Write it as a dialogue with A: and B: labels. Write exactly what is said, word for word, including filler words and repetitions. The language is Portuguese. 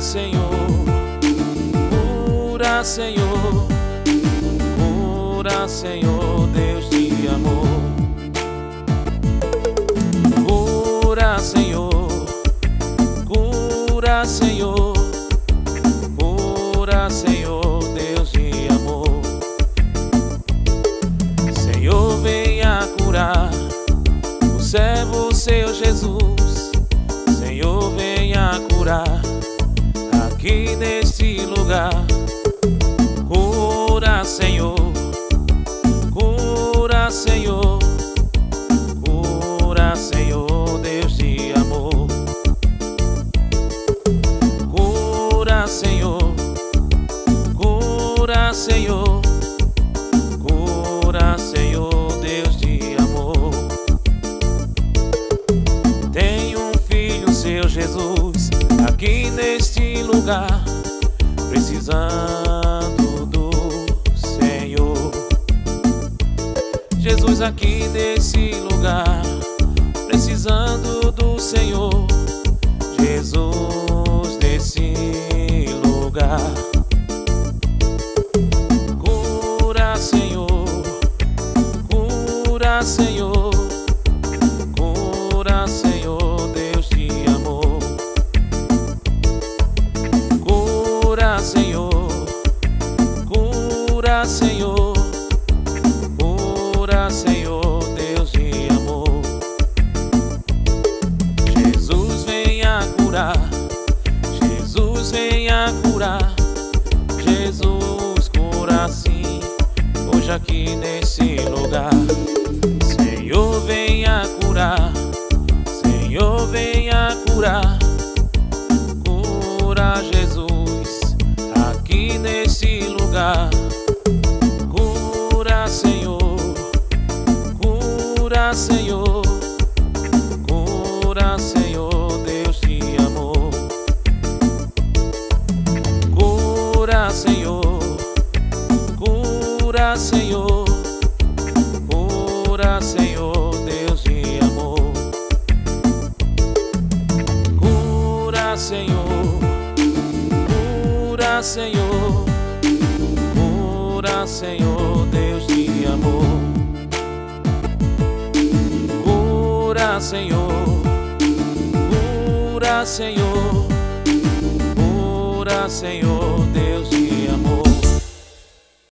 A: Senhor, cura, Senhor, cura, Senhor, Deus de amor. Cura, Senhor, cura, Senhor, cura, Senhor, Deus de amor. Senhor, venha curar o servo seu Jesus. Senhor, venha curar aqui neste lugar. Cura, Senhor, cura, Senhor, cura, Senhor, Deus de amor. Cura, Senhor, cura, Senhor, cura, Senhor, Deus de amor. Tem um filho seu Jesus aqui neste lugar, precisando do Senhor. Jesus aqui nesse lugar, precisando do Senhor. Jesus nesse lugar. Cura, Senhor, cura, Senhor, cura, Senhor, Deus de amor. Cura, Senhor, cura, Senhor, cura, Senhor, Deus de amor. Jesus venha curar, Jesus venha curar, Jesus cura sim, hoje aqui nesse lugar. Senhor venha curar, Senhor venha curar, cura Jesus aqui nesse lugar. Cura, Senhor, cura, Senhor, cura, Senhor, Deus de amor. Cura, Senhor, cura, Senhor, cura, Senhor, Deus de amor. Cura, Senhor, cura, Senhor, cura, Senhor, Deus de amor. Cura, Senhor, cura, Senhor, cura, Senhor,